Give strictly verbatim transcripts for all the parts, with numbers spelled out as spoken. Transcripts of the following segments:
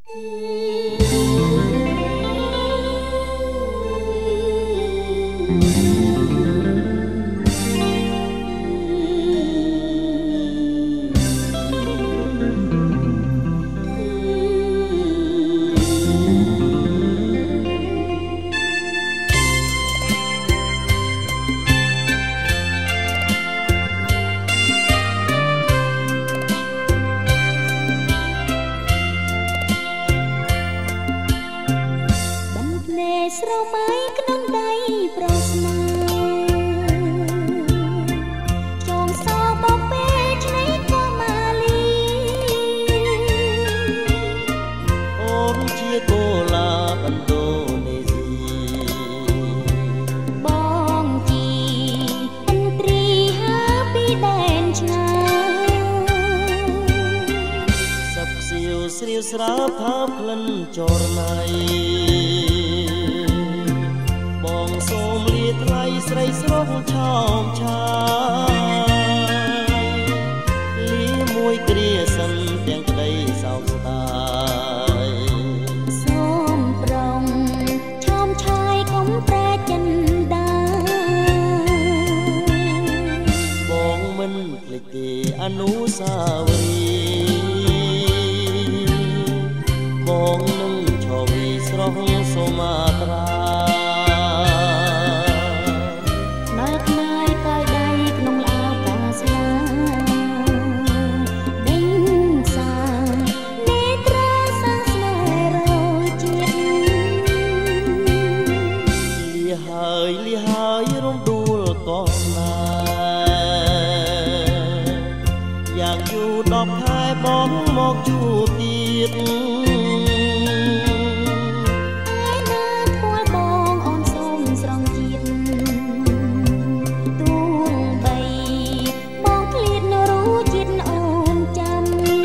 ស្រមៃក្នុងដៃប្រស្នាចងសោបពេលឆ្នៃក៏ម៉ាលីអូនជាកូឡាបណ្ដូនេស៊ីបងជីអន្ត្រីហើពីដែនឆ្ងាយសັບសៀវស្រៀវស្រាប់ថាក្លិនចរណៃសូមលាថ្លៃស្រីស្រុកឆោមឆាយលាមួយគ្រាសិនទាំងក្តីសោកស្ដាយសូមប្រងឆោមឆាយកុំប្រែចិនដាបងមិនភ្លេចទេអនុស្សាវរីយ៍បងនឹងឈរវីស្រស់សូមាត្រាលីហើយរំដួលក៏ស្នេហ៍យ៉ាងយូរដប់ខែបងមកជួបទៀតឯណាធ្វើបងអូនសូមស្រង់ជាតិទួងបីបងឃ្លាតនៅរੂជាតិអូនចាំ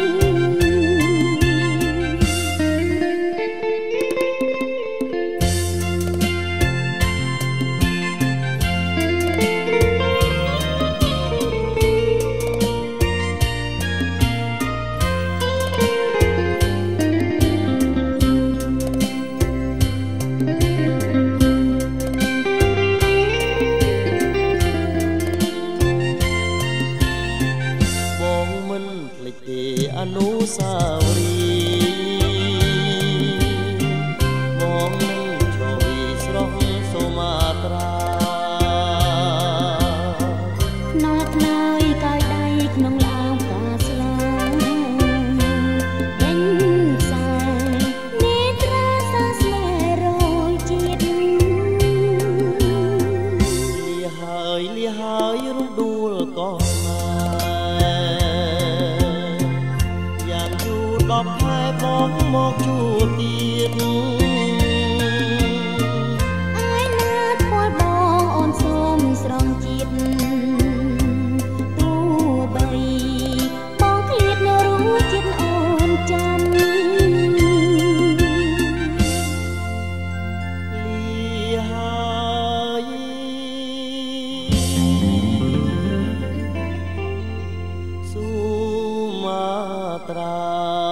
អនុស្សាវរីយ៍បងនឹងឈរវីស្រស់សូមាត្រាខ្នាខ្នើយកោយដៃក្នុងឡោមកាស្លាដេញខ្សែនេត្រាសាស្នេហ៍រយជាតិលាហើយលាហើយរំដួលក៏ដប់ខែបងមកជួបទៀតឯណាធ្វើបងអូនសូមស្រង់ជាតិទោះបីបងឃ្លាតនៅរੂជាតិអូនចាំលាហើយសូមាត្រា